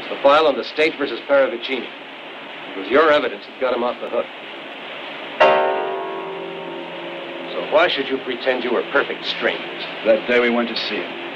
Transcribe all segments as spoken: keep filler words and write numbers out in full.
It's the file on the state versus Paravicini. It was your evidence that got him off the hook. So why should you pretend you were perfect strangers? That day we went to see him.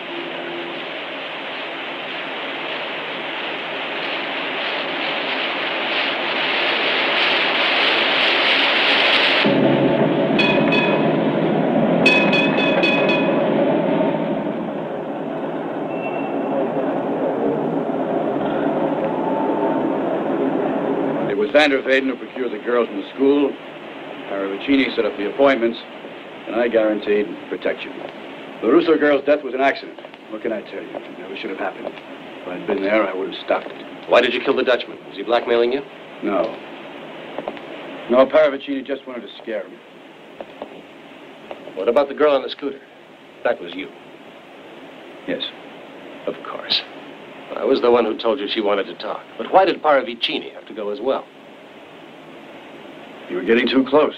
Vander Vaden who procured the girls from the school. Paravicini set up the appointments, and I guaranteed protection. The Russo girl's death was an accident. What can I tell you? It never should have happened. If I'd been there, I would have stopped it. Why did you kill the Dutchman? Was he blackmailing you? No. No, Paravicini just wanted to scare him. What about the girl on the scooter? That was you. Yes. Of course. I was the one who told you she wanted to talk. But why did Paravicini have to go as well? You were getting too close.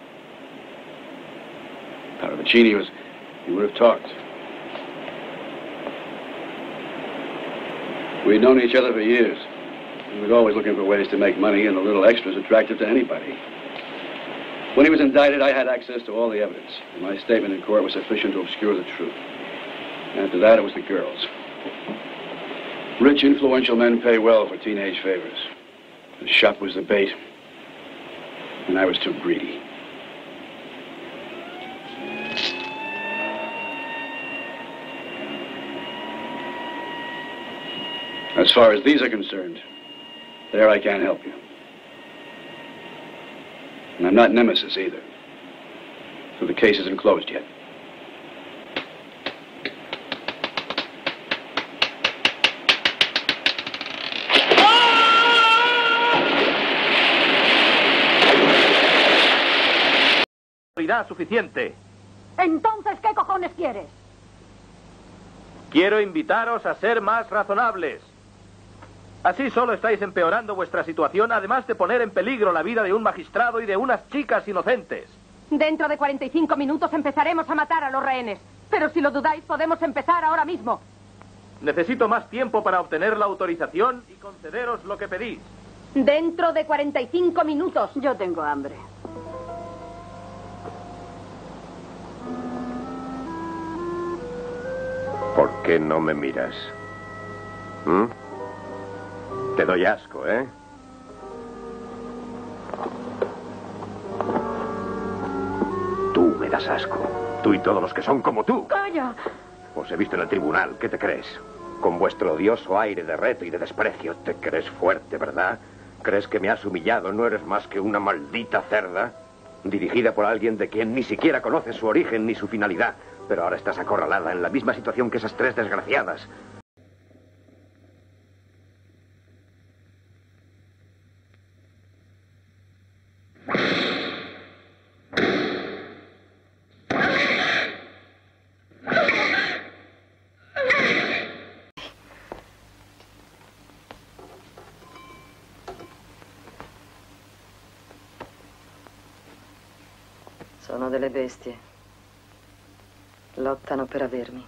Paravicini was... He would have talked. We'd known each other for years. He was always looking for ways to make money, and the little extras attractive to anybody. When he was indicted, I had access to all the evidence. And my statement in court was sufficient to obscure the truth. After that, it was the girls. Rich, influential men pay well for teenage favors. The shop was the bait, and I was too greedy. As far as these are concerned, there I can't help you. And I'm not Nemesis either. So the case isn't closed yet. Suficiente. Entonces, ¿qué cojones quieres? Quiero invitaros a ser más razonables. Así solo estáis empeorando vuestra situación, además de poner en peligro la vida de un magistrado y de unas chicas inocentes. Dentro de cuarenta y cinco minutos empezaremos a matar a los rehenes. Pero si lo dudáis, podemos empezar ahora mismo. Necesito más tiempo para obtener la autorización y concederos lo que pedís. Dentro de cuarenta y cinco minutos. Yo tengo hambre. ¿Por qué no me miras? ¿Mm? Te doy asco, ¿eh? Tú me das asco. Tú y todos los que son como tú. ¡Calla! Os he visto en el tribunal. ¿Qué te crees? Con vuestro odioso aire de reto y de desprecio. Te crees fuerte, ¿verdad? ¿Crees que me has humillado? ¿No eres más que una maldita cerda? Dirigida por alguien de quien ni siquiera conoces su origen ni su finalidad. Pero ahora estás acorralada en la misma situación que esas tres desgraciadas. Sono delle bestie. Lottano per avermi.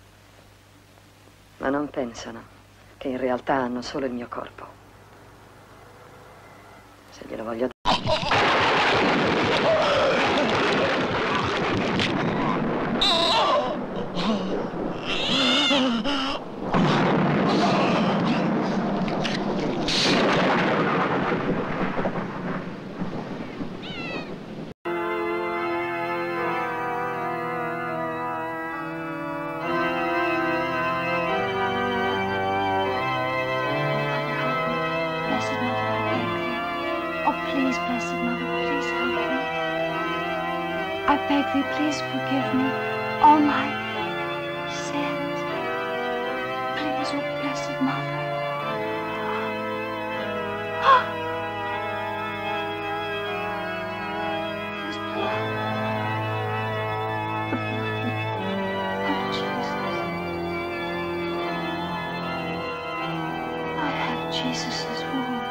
Ma non pensano che in realtà hanno solo il mio corpo. Se glielo voglio dare... Please forgive me all my sins. Please, oh blessed Mother. His blood. The blood of Jesus. I have Jesus's wounds.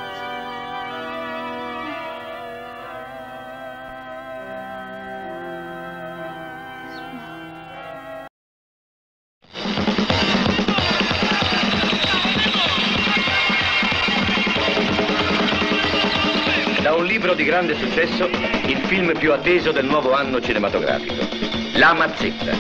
libro di grande successo, il film più atteso del nuovo anno cinematografico. La Mazzetta.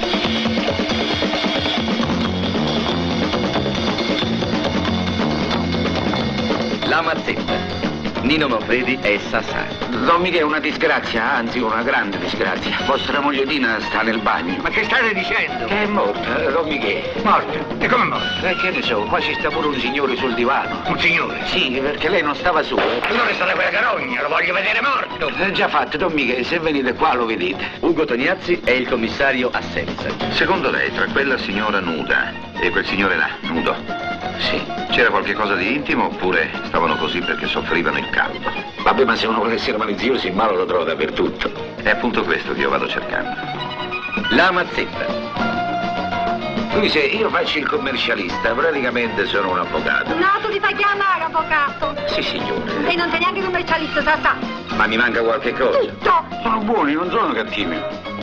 La Mazzetta. Nino Manfredi e Sassà. Don Michele è una disgrazia, anzi una grande disgrazia. Vostra mogliotina sta nel bagno. Ma che state dicendo? Che è morta, Don Michele. Morta? E come morta? E che ne so, qua ci sta pure un signore sul divano. Un signore? Sì, perché lei non stava su. Allora state quella carogna, lo voglio vedere morto. È già fatto, Don Michele, se venite qua lo vedete. Ugo Tognazzi è il commissario Assenza. Secondo lei, tra quella signora nuda e quel signore là, nudo, sì, c'era qualche cosa di intimo oppure stavano così perché soffrivano il caldo? Vabbè, ma se uno vuole essere malizioso, il male lo trova dappertutto. È appunto questo che io vado cercando. La Mazzetta. Lui se io faccio il commercialista, praticamente sono un avvocato. No, tu ti fai chiamare avvocato. Sì, signore. E non sei neanche commercialista, sa sa. Ma mi manca qualche cosa. Tutto. Sono buoni, non sono cattivi.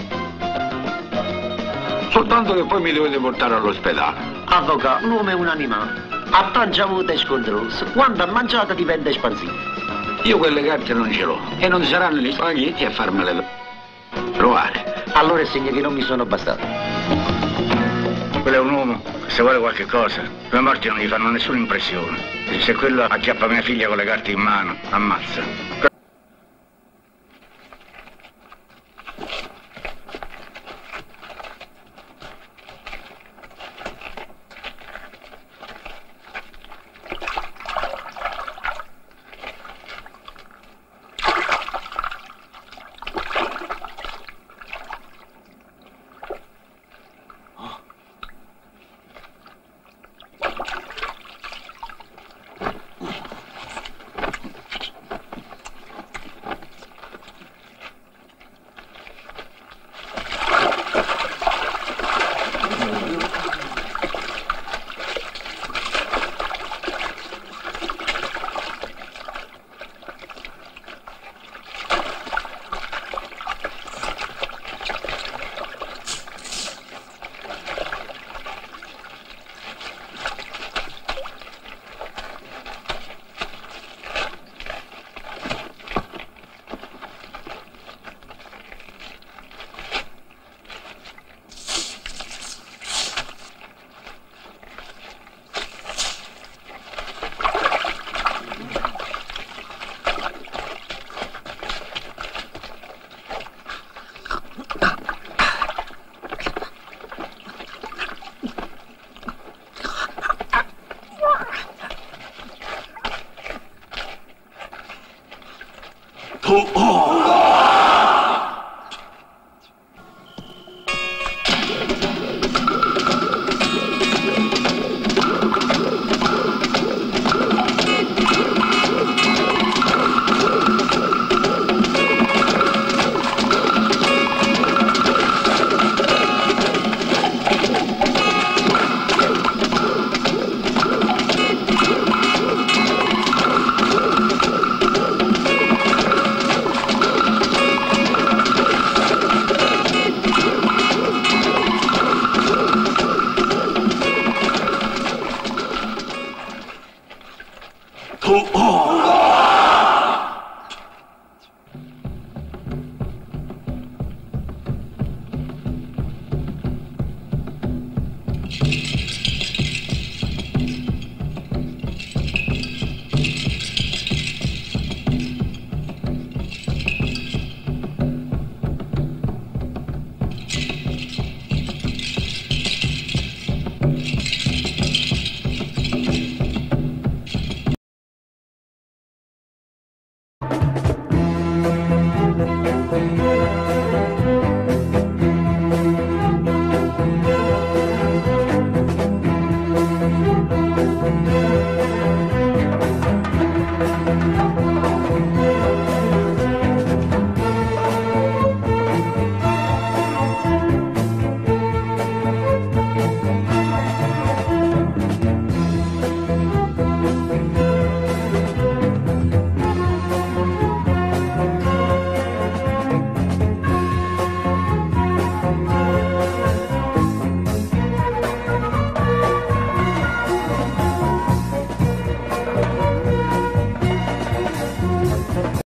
Soltanto che poi mi dovete portare all'ospedale. Avvocato, l'uomo è un animale. Ha pancia avuta e scontrosa. Quando ha mangiato diventa espansivo. Io quelle carte non ce l'ho. E non saranno gli spaghetti a farmele trovare. Allora è segno che non mi sono bastati. Quello è un uomo, se vuole qualche cosa, le morti non gli fanno nessuna impressione. Se quello acchiappa mia figlia con le carte in mano, ammazza. Oh, oh. Oh, oh.